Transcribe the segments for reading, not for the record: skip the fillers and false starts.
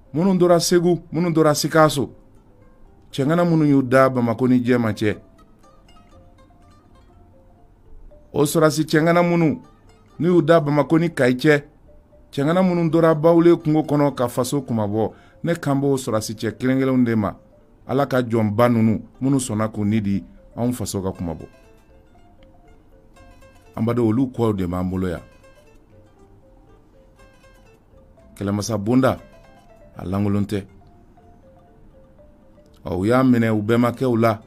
minnu dora Segu minnu dora Sikaso cɛngana minnu y'u da Bamako ni Jɛma cɛ o sɔrɔsi cɛngana minnu n'u y'u da Bamako ni Kayi cɛ cɛngana minnu dora Bawule kungo kɔnɔ ka faso kumabɔ ne kan b'o sɔrɔsi cɛ kelen-kelenw de ma Ala ka jɔnba ninnu minnu sɔnna k'u ni di anw faso ka kumabɔ an bado olu kɔw de b'an bolo yan Kɛlɛmasa Bonda a langolon tɛ u y'a minɛ u bɛmakɛw la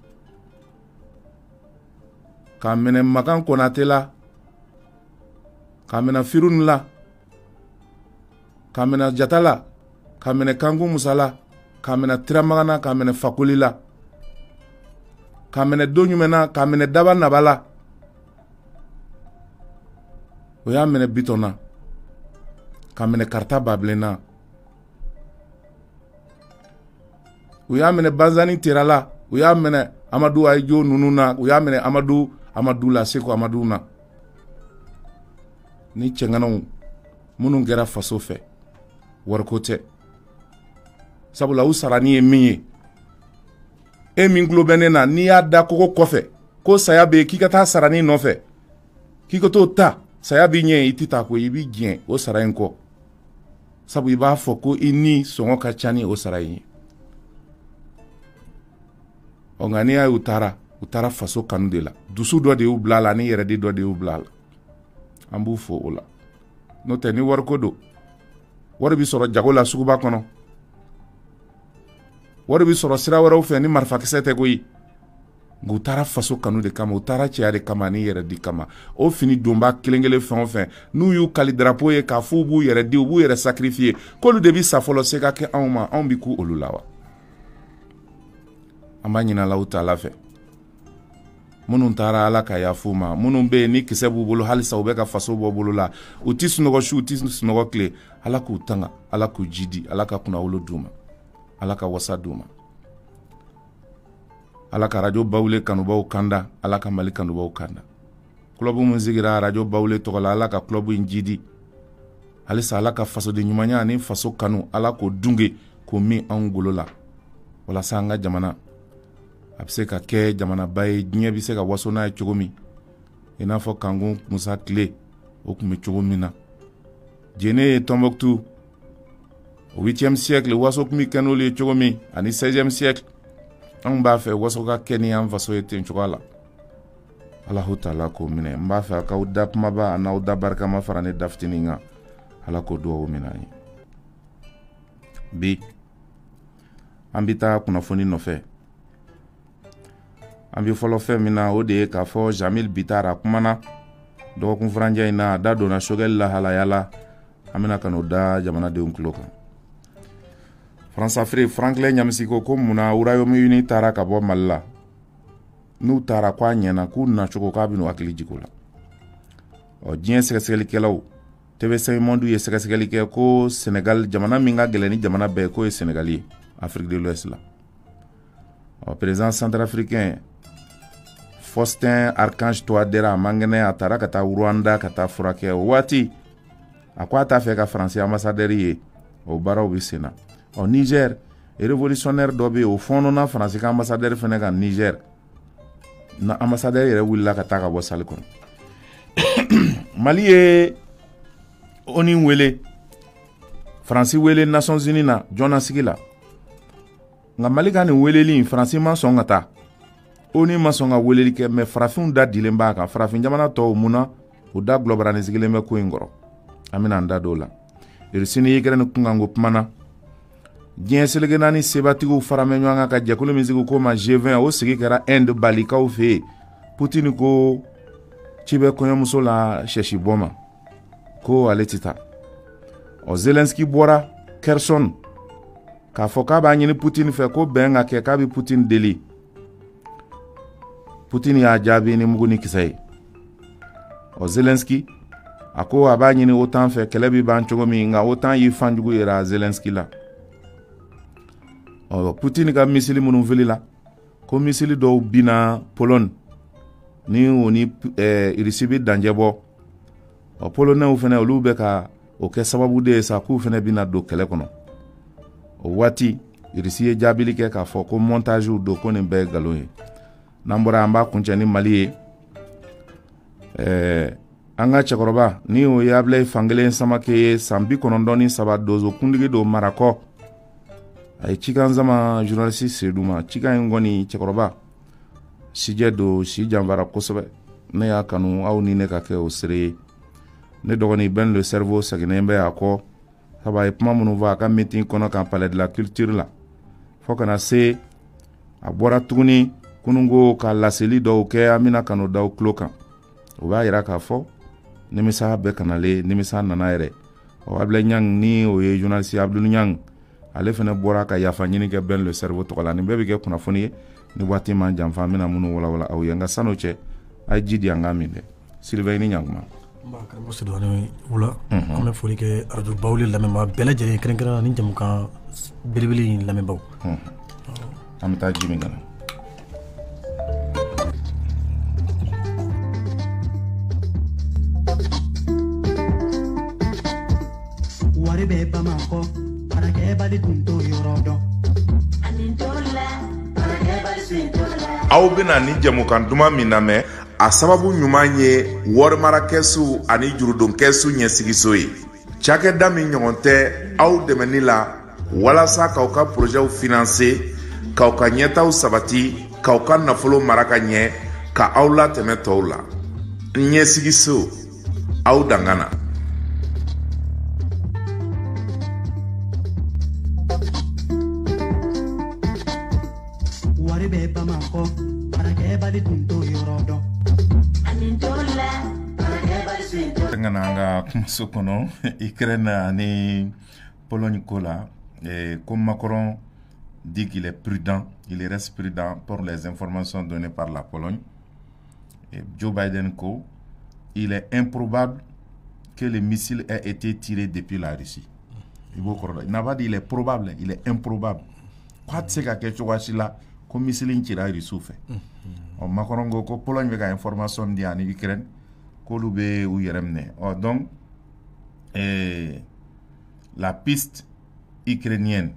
k'a minɛ Makan Konate la k'a minɛ Firun la k'a minɛ Jata la k'a minɛ Kanku Musa la k'a minɛ Tiramagana k'a minɛ Fakoli la k'a minɛ don jumɛn na k'a minɛ Daba Naba la u y'a minɛ Bitɔn na k'a minɛ Karata Babilen na u y'a minɛ Banzani Tera la u y'a minɛ Amadu Ayijo ninnu na u y'a minɛ Amadu la Seko Amadu na ni cɛnganaw minnu kɛra faso fɛ wariko tɛ sabula u sarani ye min ye e min gulo bɛ ne na n'i y'a da kogo kɔfɛ ko saya bɛ k'i ka taa sarani nɔfɛ k'i ka t'o ta saya b'i ɲɛ i tɛ taa ko i b'i diɲɛ o sara in kɔ sabu i b'a fɔ ko i ni sɔngɔ ka ca ni o sara in ye nka n'i y'a ye u taara faso kanu de la dusu dɔ de y'u bila a la ni yɛrɛdi dɔ de y'u bila a la an b'u fo o la n'o tɛ ni wariko don wari bi sɔrɔ jago la suguba kɔnɔ wari bi sɔrɔ sira wɛrɛw fɛ ni marifakisɛ tɛ koyi nka u taara faso kanu de kama u taara cɛya de kama ni yɛrɛdi kama o fini donba kelen-kelen fɛn o fɛn n'u y'u kali drapeau ye k'a fɔ u b'u yɛrɛ di u b'u yɛrɛ sacrifier k'olu de bi sa fɔlɔ se ka kɛ anw ma anw bi ku olu la wa an b'a ɲini Alahu Taala fɛ minnu taara Ala ka yafu ma minnu bɛ yen ni kisɛ b'u bolo halisa u bɛ ka faso bɔ bolo la u ti sunɔgɔ su u ti sunɔgɔ tile Ala k'u tanga Ala k'u jidi Ala ka kunnawolo d'u ma Ala ka wasa d'u ma Ala ka radio Bawule kanubaw kanda Ala ka Mali kanubaw kanda kulobu mun sigira radio Bawule tɔgɔ la Ala ka kulobu in jidi halisa Ala ka faso de ɲumanya ani faso kanu Ala k'o dunge k'o min anw golo la walasa an ka jamana a bɛ se ka kɛ jamanaba ye diɲɛ bɛ se ka waso n'a ye cogo min i n'a fɔ Kanku Musa tile o tun bɛ cogo min na Jene ye Tombouctou au 8e siècle waso tun bɛ kɛ n'olu ye cogo min ani 16e siècle an b'a fɛ waso ka kɛ ni an faso ye ten cogoya la Alahu Taala k'o minɛ n b'a fɛ k'aw da kumaba n'aw da barikama fara ne da fitinin kan Ala k'o dugawu minɛ an ye bi an bɛ taa kunnafoni nɔfɛ an bɛ fɔlɔ fɛn min na o de ye k'a fɔ Jamil Bitar a kumana dɔgɔkun furancɛ in na a da donna Sogɛli lahalaya la an bɛna ka n'o da jamanadenw tulo kan Françafrique Franklin Ɲamisi ko munna Royaume-Uni taara ka bɔ Mali la n'u taara k'a ɲɛna k'u nacogo k'a bɛ n'u hakili jigin o la diɲɛ sɛgɛsɛgɛlikɛlaw TV5 Monde ye sɛgɛsɛgɛli kɛ ko Sénégal jamana min ka gɛlɛn ni jamana bɛɛ k'o ye Sénégal ye Afrique de l'Ouest la président centrafricain Faustin Archange Touadéra mangɛnɛ a taara ka taa Rwanda ka taa furakɛ o waati a ko a t'a fɛ ka Faransi ambassadeur ye o baaraw bɛ sen na Niger révolutionnaire dɔ bɛ yen o fɔnɔna Faransi ka ambassadeur fɛnɛ kan Niger na ambassadeur yɛrɛ wulila ka taa ka bɔ salle kɔnɔ Mali ye ONU wele Faransi wele Nations Unies na jɔnnasigi la nka Mali ka nin weleli Faransi ma sɔn ka taa ONU ma sɔn ka weleli kɛ mais farafinw da dilen b'a kan farafin jamana tɔw munna u da gulɔbarani sigilen bɛ ko in kɔrɔ an bɛna an da don o la Russie ni Ukraine kunkanko kumana diɲɛ seleke naani sebatigiw faramɛ ɲɔgɔn kan ka jɛkulu min sigi k'o ma G20 o sigi kɛra Inde balikaw fɛ yen Poutine ko ci bɛ kɔɲɔmuso la sɛsi bɔ ma ko ale tɛ taa Zelensky bɔra Kherson k'a fɔ k'a b'a ɲini Poutine fɛ ko bɛn ka kɛ k'a bɛ Poutine deli Poutine y'a jaabi ni mugu ni kisɛ ye Zelensky a ko a b'a ɲini OTAN fɛ kɛlɛ bɛ ban cogo min nka OTAN y'i fanjugu yira Zelensky la Poutine ka misili minnu filila ko misili dɔw bina Pologne ni o ni Russie bɛ danger bɔ Polonais fɛnɛ olu bɛ ka o kɛ sababu de ye sa k'u fɛnɛ bina don kɛlɛ kɔnɔ o waati irisi ye jaabili kɛ k'a fɔ ko montage do ko nin bɛɛ galon ye n'an bɔra an b'a kuncɛ ni Mali ye an ka cɛkɔrɔba ni o ye Abilaye Fankelen Samake ye san 93 dozo kundigi do Marakɔ a ye cikan zama journaliste Seydou ma cikan in kɔni cɛkɔrɔba sijɛ do si janfara kosɛbɛ ne y'a kanu aw ni ne ka kɛ o sere ye ne dɔgɔnin Ben le cerveau sɛgɛnnen bɛ a kɔ saba ye kuma minnu fɔ a ka meeting kɔnɔ kan palais de la culture la fo kana se a bɔra tuguni kunungo ka laseli dɔw kɛ an bɛna kanu daw tulo kan o b'a yira k'a fɔ nimisa bɛɛ kanale nimisa nana yɛrɛ Ablaye Niang ni o ye journaliste Abdou Niang ale fana bɔra ka yafa ɲini kɛ Ben le cerveau tɔgɔ la nin bɛɛ bɛ kɛ kunnafoni ye ni waati man janfa an bɛna minnu walawala aw ye nka sano cɛ a ye ji di an ka min dɛ Sylvain ni Ɲankuma karamɔgɔ Sedouane wula an bɛ foli kɛ radio bawle lamɛnbaa bɛɛ lajɛlen kɛrɛnkɛrɛnnenya ni jamukan belebele in lamɛnbaaw an bɛ taa ji min kana wari bɛ Bamakɔ baarakɛbali tun t'o yɔrɔ dɔn aw bɛna ni jamukan duman min lamɛn a sababu ɲuman ye warimara kɛsu ani jurudon kɛsu ɲɛsigiso ye cakɛda min ɲɔgɔn tɛ aw dɛmɛni la walasa k'aw ka projɛw financer k'aw ka ɲɛtaw sabati k'aw ka nafolo mara ka ɲɛ ka aw latɛmɛ tɔw la ɲɛsigiso aw dangana wari bɛ Bamakɔ baarakɛbali tun t'o yɔrɔ dɔn ngana kumaso kono Ukraine ani Pologne ko la comme Macron dit qu'il est prudent, il reste prudent pour les informations données par la Pologne. Et Joe Biden ko, il est improbable que les missiles aient été tirés depuis la Russie. Il n'a pas dit il est probable, il est improbable. Quoi c'est que quelque chose là comme missile tiré à Russie fait. Macron ko Pologne avec information di en Ukraine. Donc, la piste ukrainienne.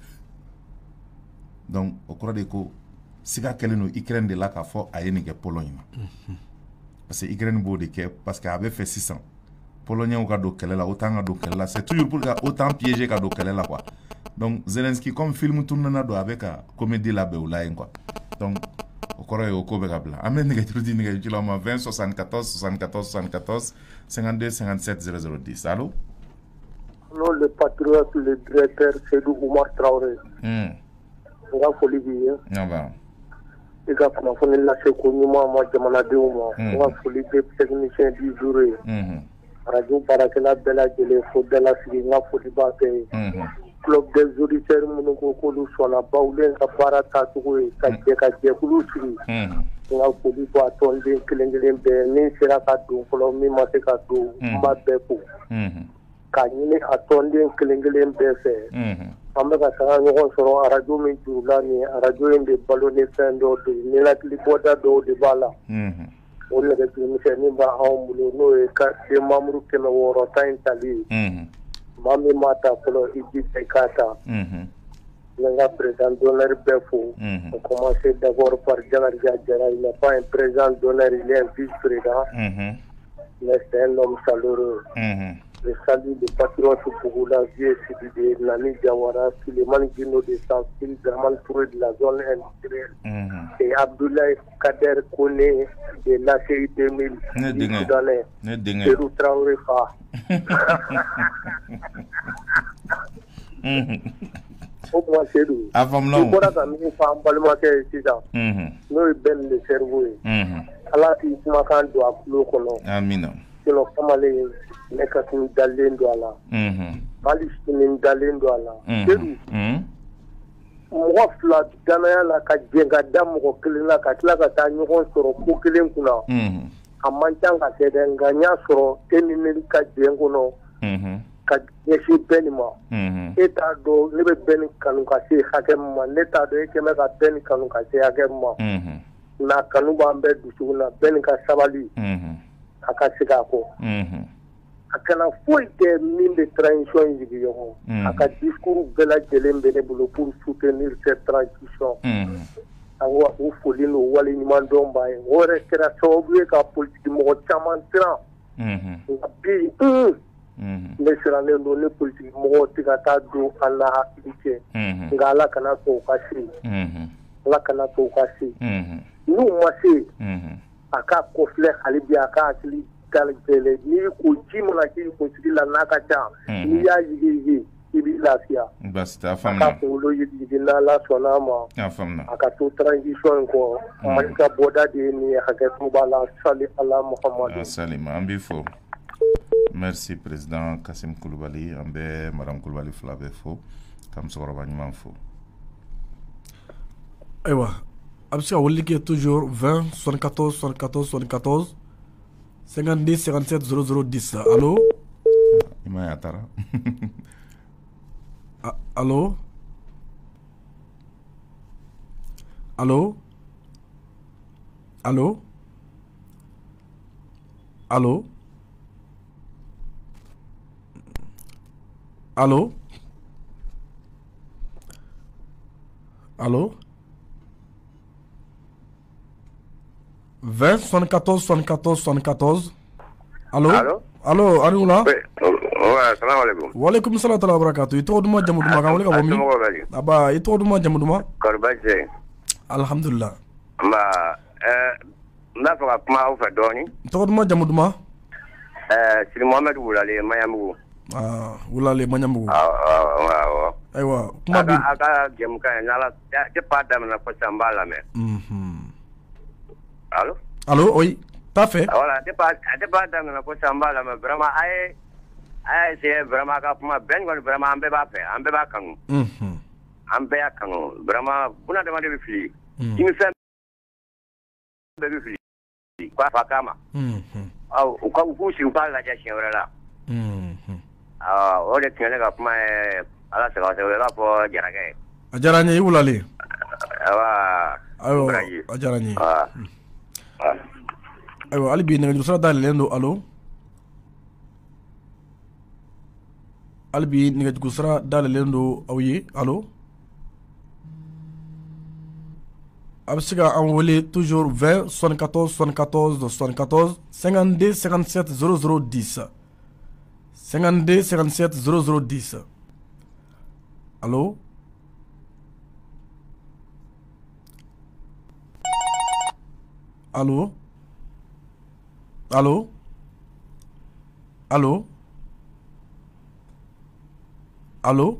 Donc, au cours de quoi, si quelqu'un Ukraine de là qu'a fait à une Pologne. Parce que Ukraine beau de parce qu'elle avait fait 600. Pologne au cas de là, autant de là, c'est toujours pour autant piéger qu'à de là quoi. Donc, Zelensky comme film tourne na do avec la comédie là là quoi. Donc au Corée au Kobekabla. Amen négatif dit négatif là 20 74 74 74 52 57 0010. Allô? Non, le patriote, le directeur Seydou Oumar Traoré. On va folie bien. Non va. Et quand on a la seconde moi jamana de moi. On va folie des techniciens du jour. Radio Barakela Bella Gele Fodela Signa Fodiba club des auditeurs monoko ko so la bawlen ka para ta to ka je kulu siri nga ko bi ba ton de kelengelen be ni sera ka do ko mi ma se ka do ma be ko ka ni a ton de kelengelen be fe amma ka ta no so radio mi jula ni radio inde balone sendo de ni la kli boda do de bala on le de mi se ni ba hawo mulo no e ka de mamru ke no woro ta intali Mami mata polo Iji Tekata. Le président d'honneur Befou. On commençait d'abord par Djanar Djadjara. Il n'est pas un président d'honneur, il est un vice-président. Mais c'est un homme chaleureux. Je salue les patriotes pour la vie de Nani Diawara, Suleiman Gino de Sanskil, Zaman Touré de la zone industrielle. Et Abdoulaye Kader Kone de l'ACI 2000. Soudanais. Serou Traoré Fa. O kuma Seydou. A faamuya. I bɔra ka min fɔ an balimakɛ ye sisan. N'o ye Ben le cerveau ye. Ala k'i kumakan don a tulo kɔnɔ. Amina. Sinon kamalen ne ka tunu dalen don a la. Hali sini dalen don a la. Seydou. Mɔgɔ fila danaya la ka jɛn ka da mɔgɔ kelen la ka tila ka taa ɲɔgɔn sɔrɔ ko kelen kunna. A man ca ka kɛ dɛ nka n y'a sɔrɔ e ni ne ka jɛn kɔnɔ. Ka ɲɛsin bɛɛ nin ma. E t'a dɔn ne bɛ bɛɛ ni kanu ka se hakɛ min ma ne t'a dɔn e kɛmɛ ka bɛɛ ni kanu ka se hakɛ min ma. Nka kanu b'an bɛɛ dusukun na bɛɛ ni ka sabali a ka se k'a kɔ. a kana foyi kɛ min bɛ transition in jigi ɲɔgɔn a ka discours bɛɛ lajɛlen bɛ ne bolo pour soutenir cette transition awa u foli n'o wale ɲuman dɔn b'a ye o yɛrɛ kɛra sababu ye ka politique mɔgɔ caman siran nka bi ne sirannen don ne politique mɔgɔw tɛ ka taa don an na hakili cɛ nka ala kana sɔn u ka se ala kana sɔn u ka se n'u ma se a ka kɔfilɛ hali bi a ka hakili gɛlɛn n'i ko ji mana k'i kunsigi la n'a ka ca n'i y'a yigi i b'i lafiya basta a famna ka kunkolo yigi n'ala sɔnna a ma a ka to transition in kɔ mali ka bɔda de ye nin ye hakɛto b'a la sali ala muhamadu salima an b'i fo merci président Kasim Kulubali an bɛ madame Kulubali fila bɛɛ fo ka musokɔrɔba ɲuman fo ayiwa a bɛ se ka weleli kɛ toujours 20 74 74 74 52 57 00 10 allo i ma ye a taara allo allo allo allo allo allo 20 74 74 74 allo allo ani wula assalamu alaikum wa alaikum salam wa barakatuh i tɔgɔ duman jamu duman kan wele ka bɔ min aba i tɔgɔ duman jamu duman korbaje alhamdulillah ma n'a fɛ ka kuma aw fɛ dɔɔni tɔgɔ duman jamu duman Siri Mohamed Wulale Mayamugu Wulale Mayamugu ayiwa kuma bi a ka jɛmukan ye n'ala tɛ pas daminɛ fo sisan n b'a lamɛn allo allo oui t'a fɛ voilà a tɛ pas daminɛ fo sisan n b'a lamɛn vraiment a y'a essayé vraiment a ka kuma bɛn kɔni vraiment an bɛɛ b'a fɛ an bɛɛ b'a kanu an bɛɛ y'a kanu vraiment bunadamaden bɛ fili denmisɛn bɛɛ bɛ fili k'a fa k'a ma u k'u sigi u k'a lajɛ siɲɛ wɛrɛ la o de tun ye ne ka kuma ye ala sago sago i b'a fɔ Jarakɛ ye a diyara n ye i Wulale ayiwa a diyara n ye ayiwa hali bi nɛgɛjuru sira dayɛlɛlen don allo hali bi nɛgɛjuru sira dayɛlɛlen don aw ye allo a bɛ se ka an wele toujours 20 74 74 74 52 57 00 10 52 57 00 10 allo allo allo allo allo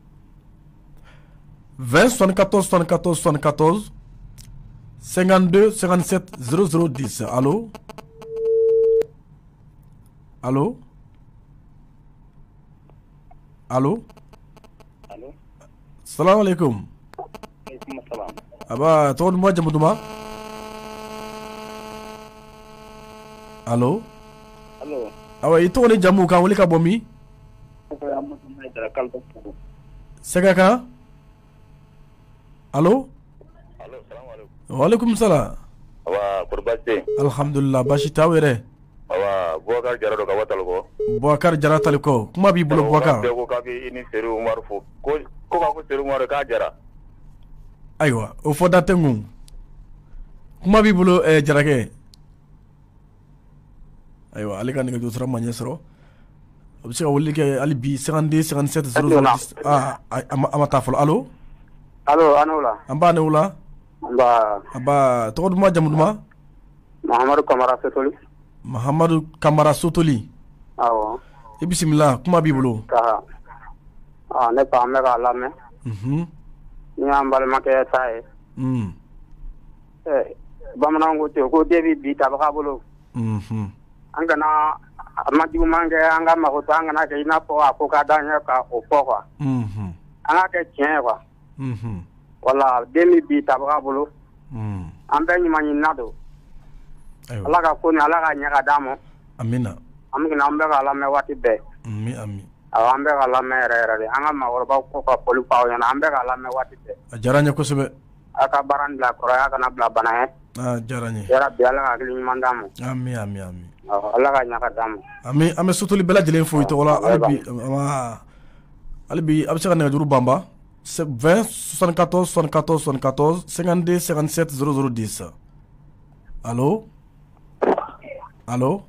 20 74 74 74 52 57 00 10 allo allo allo allo salamu alaikum salam aba tɔgɔ duman jamu duman allo allo awa i tɔgɔ ni jamu kan wele ka bɔ min sɛgɛ kan allo wa alaikum salam awa korbaje alhamdulillah basi t'aw yɛrɛ awa Boubacar Jara do ka bɔ Taliko Boubacar Jara Taliko kuma b'i bolo Boubacar ko k'a bɛ i ni Seri Umaru fo ko k'a fɔ Seri Umaru k'a jara ayiwa o fɔ da tɛ n kun kuma b'i bolo Jarakɛ ayiwa ale ka nɛgɛjuru sira ma ɲɛ sɔrɔ a bɛ se ka weleli kɛ hali bi 52 57 00 a ma taa fɔlɔ allo allo ani wula an b'a ni wula aba tɔgɔ duman jamu duman Mahamadu Kamara Sotoli Mahamadu Kamara Sotoli awɔ i bisimila kuma b'i bolo ne fa an bɛ k'a lamɛn ni y'an balimakɛ ta ye bamananw ko ten ko den bɛ bi tabaga bolo an kana a ma juguman kɛ an ka mago to an kana kɛ i n'a fɔ a ko ka d'an ye ka o fɔ quoi an ka kɛ tiɲɛ ye quoi wala den bɛ bi tabaga bolo an bɛɛ ɲuman ɲinina don ala ka ko ni ala ka ɲɛ ka d'an ma amina an bɛ k'a lamɛn waati bɛɛ ami awɔ an bɛ k'a lamɛn yɛrɛ yɛrɛ de an ka maakɔrɔbaw ko ka foli f'aw ɲɛna an bɛ k'a lamɛn waati bɛɛ a diyara n ye kosɛbɛ a ka baara in bila kɔrɔ a kana bila bana ye diyara n ye yarabi ala ka hakili ɲuman d'an ma ami Allah ka ɲaka d'an ma. An bɛ sotoli bɛɛ lajɛlen fo i tɔgɔ la hali bi a bɛ se ka nɛgɛjuru banba 20 74 74 74 52 57 0010 allo allo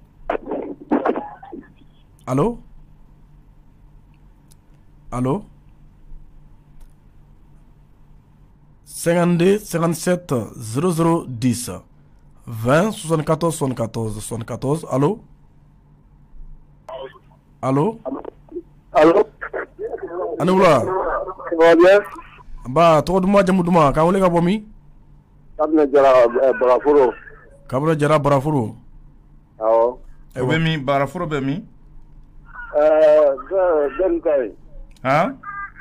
allo allo 52 57 0010 20 74 74 74 allo allo allo ani wula ça va bien ba tɔgɔ duman jamu duman k'an wele ka bɔ min Kabini Jara Baraforo kabini Jara Baraforo awɔ o bɛ min Baraforo bɛ min Ben kai han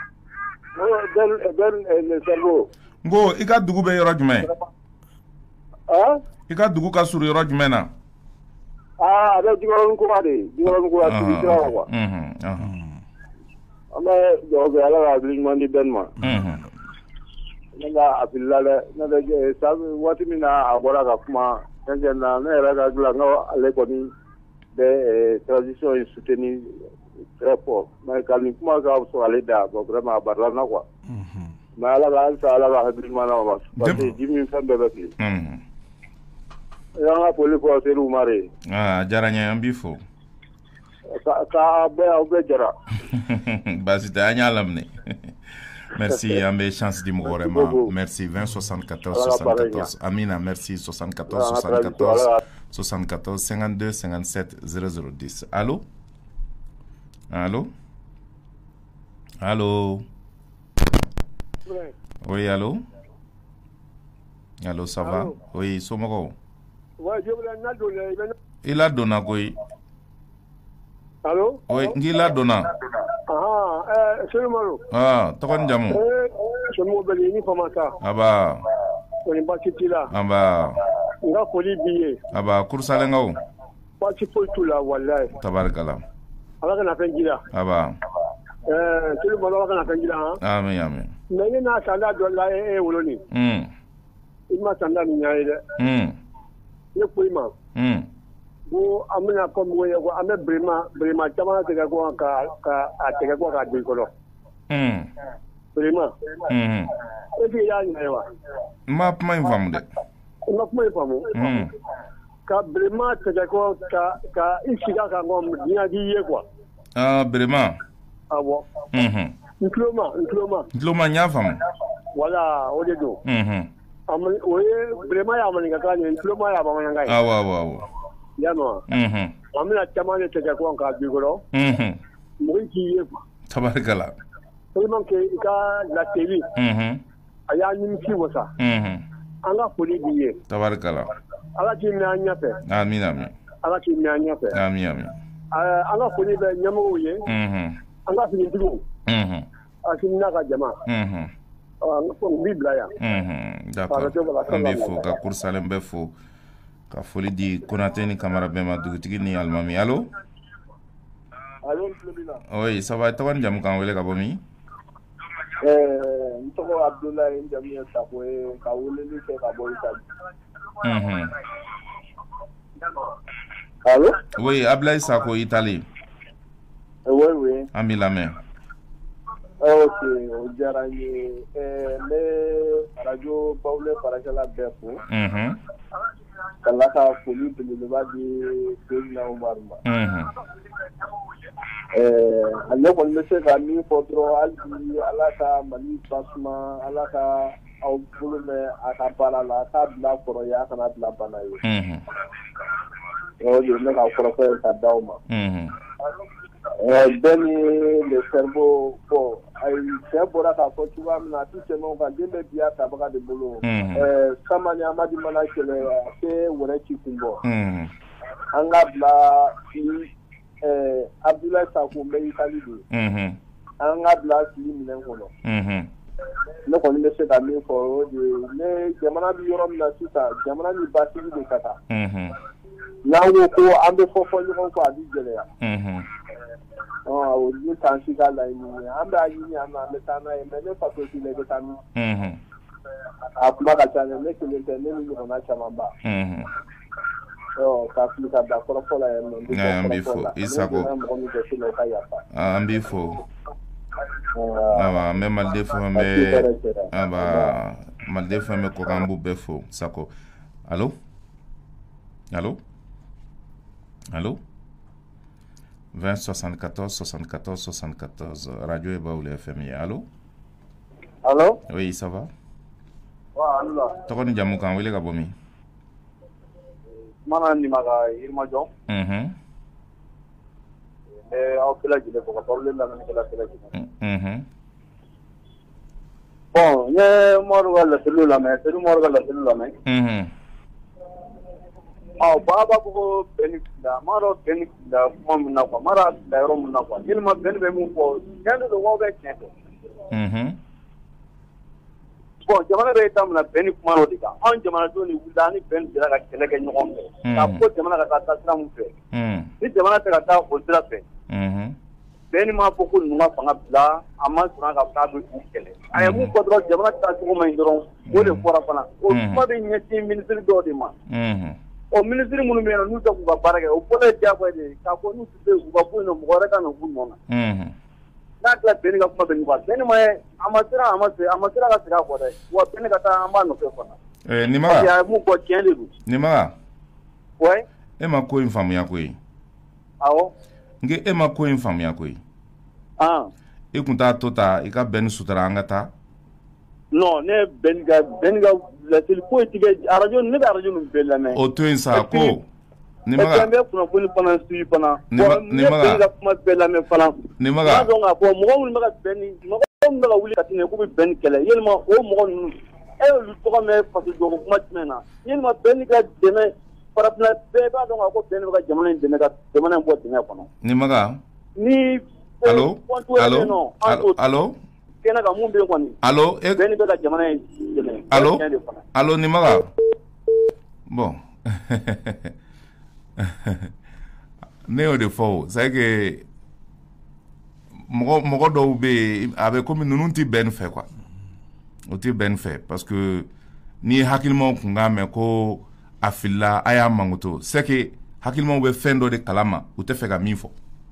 Ben le cerveau n ko i ka dugu bɛ yɔrɔ jumɛn i ka dugu ka surun yɔrɔ jumɛn na a bɛ Jikɔrɔni kura de Jikɔrɔni kura sigi sira la quoi an bɛ dugawu kɛ Ala ka hakili ɲuman di Ben ma ne ka hakili la dɛ ne bɛ waati min na a bɔra ka kuma fɛn na ne yɛrɛ ka hakili la n ko ale kɔni bɛ transition in soutenir très fort mais ka nin kuma ka sɔrɔ ale da bon vraiment a barila n na quoi mais Ala ka halisa Ala ka hakili ɲuman na ma parce que ji min fɛn bɛɛ bɛ fili y'an ka foli fɔ Seydou Umar a diyara n ye an b'i fo k'a bɛɛ aw bɛɛ jara baasi tɛ an y'a laminɛ merci an bɛ chance di mɔgɔ wɛrɛ ma merci 20 74 74 Amina merci 74 74 74 52 57 0010 allo allo allo oui allo allo ça va oui somɔgɔw i ladonna koyi allo oui n k'i ladonna Seydou Umaru tɔgɔ ni jamu somɔgɔw bɛ di ni famata aba kɔni baasi t'i la aba n ka foli b'i ye aba kurusalenkaw baasi foyi t'u la walayi tabarikala Ala kana fɛn ji la aba Seydou Umaru Ala kana fɛn ji la han amin amin mais ne n'a sanda dɔ la e wolo nin i ma sanda nin ɲa ye dɛ ne ko i ma ko an bɛna fɔ mɔgɔw ye ko an bɛ Birima caman tigɛ ko ka a tigɛ ko k'a don kɔrɔ Birima e f'i y'a ɲɛ ye wa n ma kuma in faamu dɛ i ma kuma in faamu ka Birima tigɛ ko ka i sigi a kan ko diɲɛ k'i ye quoi Birima awɔ n tulo ma n y'a faamu wala o de don o ye Birima y'a maninkakan ye n tulo ma y'a bamanankan ye awɔ yama an bɛna caman de tigɛ ko k'a bin kɔrɔ mɔgɔ k'i ye quoi tabarikala tellement que i ka lateli a y'a nimisi wasa an ka foli b'i ye tabarikala Ala k'i mɛn an ɲɛfɛ amin amin Ala k'i mɛn an ɲɛfɛ amin amin an ka foli bɛ ɲɛmɔgɔw ye an ka finitigiw a sini n'a ka jama n b'i bila yan d'accord an b'i fo ka kurusalen bɛɛ fo ka foli di Konate ni Kamara bɛɛ ma dugutigi ni alimami allo oui ça va tɔgɔ ni jamu k'an wele ka bɔ min n tɔgɔ Abdoulaye n jamu ye Sako ye ka weleli kɛ ka bɔ Italie allo oui Abdoulaye Sako Italie oui an b'i lamɛn ok o diyara n ye n bɛ radio Bawule baarakɛla bɛɛ fo k'Ala ka foli belebeleba di Seydina Umaru ma ale kɔni bɛ se ka min fɔ dɔrɔn hali Ala ka Mali basuma Ala ka aw bolo mɛn a ka baara la a k'a bila kɔrɔ ye a kana bila bana ye o de ne ka kɔrɔfɔ ye ka d'aw ma bɛɛ ni le cerveau bon ayi cɛ bɔra k'a fɔ cogoya min na a ti tɛmɛ o kan den bɛ bi a tabaga de bolo Samani Amadi mana kɛlɛ a tɛ wɛrɛ ci kun bɔ an ka bila Abdoulaye Sako bɛ Italie de an ka bila fili minɛn kɔnɔ ne kɔni bɛ se ka min fɔ o de ye ne jamana bɛ yɔrɔ min na sisan jamana ni basigi de ka taa n'an ko ko an bɛ fɔ ɲɔgɔn kɔ a bɛ gɛlɛya o ni t'an si ka laɲini ye an b'a ɲini yan nɔ an bɛ taa n'a ye mais ne faso si la i bɛ taa min a kuma ka ca ne kelen tɛ ne ni ɲɔgɔnna caman ba K'a fili ka bila fɔlɔ-fɔlɔ ye. An b'i fo i Sago. An b'i fo. An bɛ Maliden fɛn bɛ Maliden fɛn bɛ kɔkan an b'u bɛɛ fo Sako. Allo? Allo? Allo? 20 74 74 74 radio Baoulé FM. Allo? Allo? Oui, ça va? Allo. Tɔgɔ ni jamu kan wele ka bɔ min? Mana ni maga Yirimajɔ. Aw bɛɛ lajɛlen fo ka Baoulé lamɛnnikɛla bɛɛ lajɛlen. Bon, n ye Umaru ka laseliw lamɛn, Seydou Umaru ka laseliw lamɛn. Baba b'a fɔ ko bɛn ni fila, n m'a dɔn bɛn ni fila kuma min na quoi, n m'a dɔn a fila yɔrɔ min na quoi. Yalima bɛn bɛ mun fɔ, tiɲɛ de don wa ou bien tiɲɛ tɛ? Bon, jamana bɛ taa mina bɛn ni kuma dɔ de kan. Anw jamanadenw de wulila ni bɛn sera ka kɛlɛ kɛ ɲɔgɔn fɛ. K'a fɔ jamana ka taa sira min fɛ. Ni jamana tɛ ka taa o sira fɛ. Bɛn m'a fɔ ko ninnu ka fanga bila, a ma sɔn ka k'a bɛ u kɛlɛ. A ye mun fɔ dɔrɔn jamana taa cogo ma ɲi dɔrɔn, o de fɔra fana. O kuma bɛ ɲɛsin minisiri dɔw de ma. O minisiri minnu bɛ yen n'u tɛ k'u ka baara kɛ, o fɔlɔ ye diyagoya de ye k'a fɔ n'u tɛ se k'u ka bɔ yen nɔ, mɔgɔ wɛrɛ ka na k'u nɔ na. N'a tila bɛn ka kuma bɛ ɲuman, bɛn ma ye a ma sera ka segin a kɔ dɛ, wa bɛn ka taa an b'a nɔfɛ fana. Nimaga. Parce que a ye mun fɔ tiɲɛ de don. Nimaga. Ouais. E ma ko in faamuya koyi. Awɔ. Nge e ma ko in faamuya koyi. E kun t'a to ta i ka bɛn sutura an ka taa. Non, ne bɛn ka laseli foyi tigɛ radio, ne bɛ radio ninnu bɛɛ lamɛn. O to yen sa ko. Nimaga. N bɛ kunnafoni fana suivi fana. Nimaga. Ne bɛn ka kuma bɛɛ lamɛn fana. Nimaga. N'a dɔn k'a fɔ mɔgɔ minnu bɛ ka bɛn ka wuli ka tɛmɛ k'u bɛ bɛn kɛlɛ, yalima o mɔgɔ ninnu e y'olu tɔgɔ mɛn faso jɔko kuma jumɛn na? Yalima bɛn ka dɛmɛ farafinna bɛɛ b'a dɔn k'a fɔ bɛn bɛ ka jamana in dɛmɛ ka jamana in bɔ dɛmɛ kɔnɔ. Nimaga. Ni allo allo kɛnɛ kan mun bɛ yen kɔni. Allo bɛn bɛ ka jamana in dɛmɛ. Allo Nimaga. Bon. Ne y'o de fɔ o c'est que mɔgɔ dɔw bɛ yen a bɛ komi ninnu tɛ bɛn fɛ quoi, o tɛ bɛn fɛ parce que ni hakilimaw kun k'a mɛn ko a filila a y'a mankuto c'est que hakilimaw bɛ fɛn dɔ de kalama u tɛ fɛ ka min fɔ,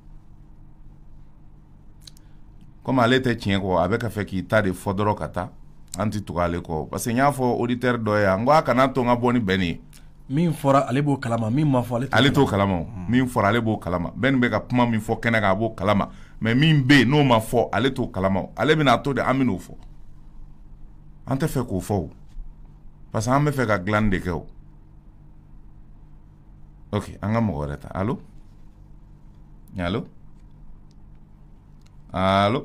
comme ale tɛ tiɲɛ kɔ a bɛ ka fɛ k'i ta de fɔ dɔrɔn ka taa an tɛ tugu ale kɔ parce que n y'a fɔ auditeur dɔ ye n ko a kana to n ka bɔ ni bɛn ye. Min fɔra ale b'o kalama, min ma fɔ ale t'o kalama. Min fɔra ale b'o kalama. Bɛn bɛ ka kuma min fɔ kɛnɛ kan a b'o kalama, mais min bɛ yen n'o ma fɔ ale t'o kalama. Ale bɛna to de an bɛn'o fɔ. An tɛ fɛ k'o fɔ o parce que an bɛ fɛ ka dilanni de kɛ o. Ok, an ka mɔgɔ wɛrɛ ta. Allo allo allo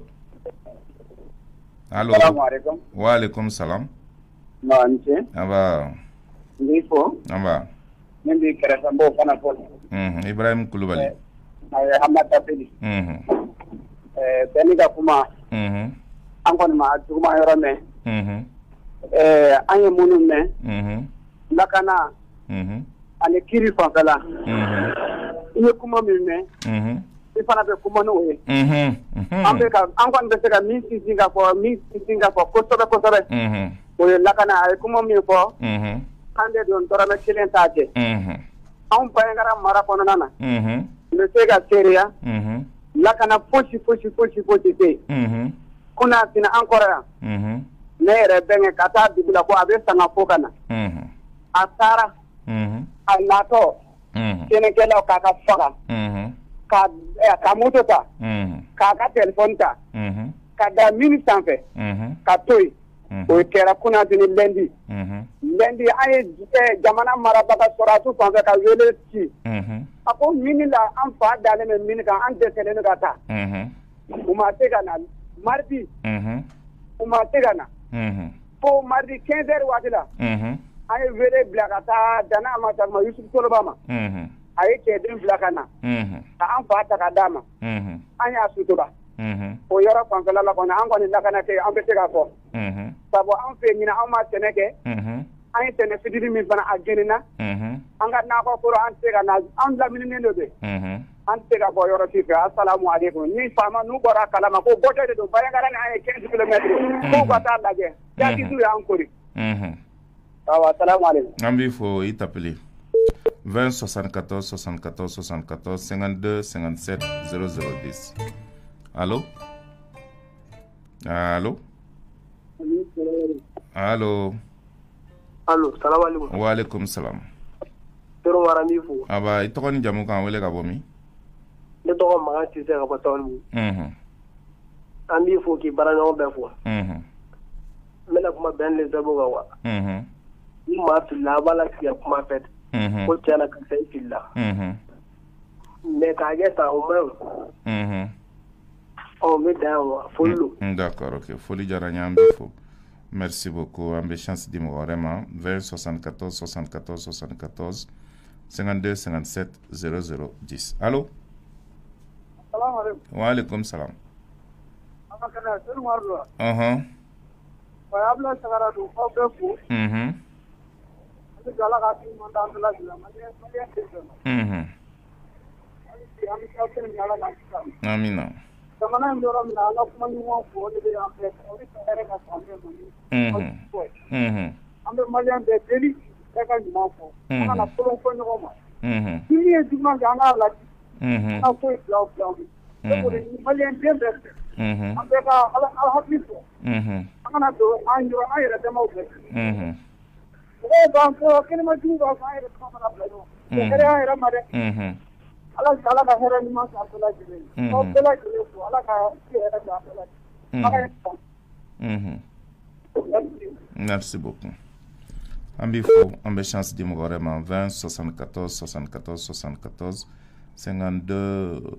allo. Salaamaaleykum. Waaleykum salam. Maa ni ce. Aba. N'i fo. Aba. Min b'i kɛrɛfɛ n b'o fana fɔ. Ibrahim Kulubali. Hamad Tafeli. Bɛn ka kuma. An kɔni ma juguman yɔrɔ mɛn. An ye minnu mɛn. Lakana. Ani kiiri fanfɛla. I ye kuma min mɛn. I fana bɛ kuma n'o ye. An kɔni bɛ se ka min sinsin ka fɔ kosɛbɛ kosɛbɛ. O ye lakana a ye kuma min fɔ. An de don dɔrɔmɛ kelen t'a jɛ. Anw Bandiagara mara kɔnɔna na. N bɛ se ka seereya. Lakana fosi tɛ yen. Kunna sini an kɔrɔ yan. Ne yɛrɛ bɛnkɛ ka taa dugu la ko a bɛ sanga fo ka na. A taara. A natɔ. Sɛnɛkɛlaw k'a ka faga. Ka moto ta. K'a ka téléphone ta. Ka da mini sanfɛ. Ka to yen. O kɛra kunna sini lundi. Lundi an ye jamana marabaga sɔrɔdasiw fanfɛ ka wele ci. A ko mini la an fa dalen bɛ mini kan an dɛsɛlen ka taa. U ma se ka na mardi. U ma se ka na. Fo mardi 15 heures waati la. An ye wele bila ka taa Dana Amatama Yusuf Toloba ma. A ye cɛden bila ka na. Ka an fa ta ka d'a ma. An y'a sutura. O yɔrɔ fanfɛla la kɔni an kɔni lakana kɛ an bɛ se ka fɔ. Sabu an fɛ ɲina an ma sɛnɛ kɛ. An ye sɛnɛ fitinin min fana a geninna. An ka nakɔ foro an tɛ se ka na an lamininen de bɛ. An tɛ se ka bɔ yɔrɔ si fɛ. Assalamu alaikum. Ni faama n'u bɔra kalama ko bɔtɔ de don Bandiagara ni an ye 15 kilomètres. K'u ka taa lajɛ. Jakisiw y'an kori. Awɔ, assalamu alaikum. An b'i fo i Tapeli. 20 74 74 74 52 57 0010. Allô? Allô? Allô? Allô, salam alaikum. Wa alaikum salam. Tero warami fo. Aba itoko ni jamu kan wele ka bomi? Ne tɔgɔ Magan Sise ka bɔ Tawalemu. An b'i fo k'i baaraɲɔgɔn bɛɛ fo. N bɛna kuma bɛn le Zɛbo kan wa. Ni maa filila a b'a lasigi kuma fɛ. Ko tiɲɛna karisa i filila. Mais k'a kɛ tan o maɲi o. Ɔ n bɛ dan yan wa foli don. D'accord, ok. Foli diyara n ye an bɛ fo. Merci beaucoup. An bɛ chance di mɔgɔ wɛrɛ ma. 20 74 74 74 52 57 0010. Allô? Salam alaikum. Wa alaikum salam. An ka kɛnɛ Senu Umaru don wa? Wa a bila sagara don aw bɛɛ fo. An bɛ jɔ Ala ka hakili ɲuman d'an bɛɛ lajɛlen ma. Maliyɛn tɛ sɔn. Hali bi an bɛ taa kɛnɛ min Ala k'an kisi a ma. Amina. Jamana in bɛ yɔrɔ min na an ka kuma ɲuman fɔ o de bɛ an bɛɛ fɛ. O de fɛ hɛrɛ ka sɔn an bɛɛ ma. An bɛ maliyɛn bɛɛ deli bɛɛ ka ɲuman fɔ. An kana kolon fɔ ɲɔgɔn ma. Ni min ye juguman kɛ an k'a lajɛ. An ka foyi bila o bila o de. O de maliyɛn den bɛɛ fɛ. An bɛɛ ka Ala hakili fɔ. An kana don an yɛrɛ damaw bɛɛ fɛ. Mɔgɔw b'an fɔ kɛnɛmajugu b'a fɔ an yɛrɛ dama mana bila ɲɔgɔn. O hɛrɛ y'an yɛrɛ ma dɛ. Ala ka hɛrɛ ɲuman k'a bɛɛ lajɛlen ye. Aw bɛɛ lajɛlen fo Ala ka hɛrɛ k'a bɛɛ lajɛlen. Merci beaucoup. An b'i fo, an bɛ chance di mɔgɔ wɛrɛ ma. 20 74 74 74 52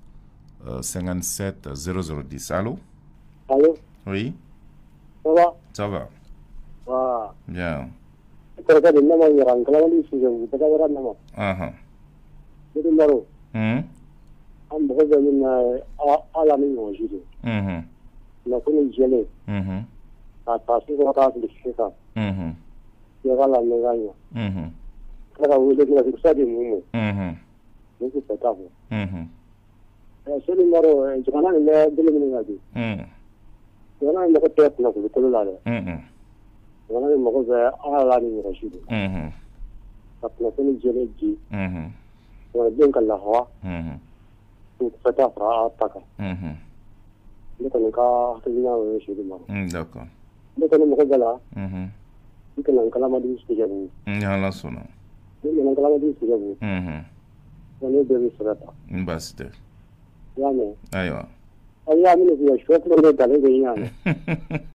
57 0010. Allô? Allô? Oui? Ça va? Ça va. Waaw. Bien. Kɔrɔkɛ de nama yɛrɛ n kalamani sujɛ u tɛgɛ yɛrɛ nama. Senu Umaru. An mago bɛ min na Ala ni ɲɔgɔn si de. Kunnafoni jɛlen. K'a ta so kɔnɔ k'a fili sisan. Bɛɛ ka lamɛn ka ɲɛ. Ala ka wele kɛ sa de mun mɔ. Ne tɛ fɛ t'a fɔ. Senu Umaru jamana nin bɛ bolo minɛ ka bi. Jamana in mago tɛ kunnafoni kolo la dɛ. Jamana in mago bɛ Ala ni ɲɔgɔn si de. Ka kunnafoni jɛlen di. Jamanadenw ka lahawa. K'u fɛ t'a fara a ta kan. Ne kɔni ka hakilina o ye Senu Umaru. D'accord. Ne kɔni mago bɛ la. I kana n kalamadi Sujɛbugu. Ni Ala sɔnna. Ne nana n kalamadi Sujɛbugu. Ne bɛɛ bɛ sɛbɛn ta. Baasi tɛ. I y'a mɛn. Ayiwa. Aw y'a minɛ k'u ye sɔ kilo de dalen bɛ ɲɛ.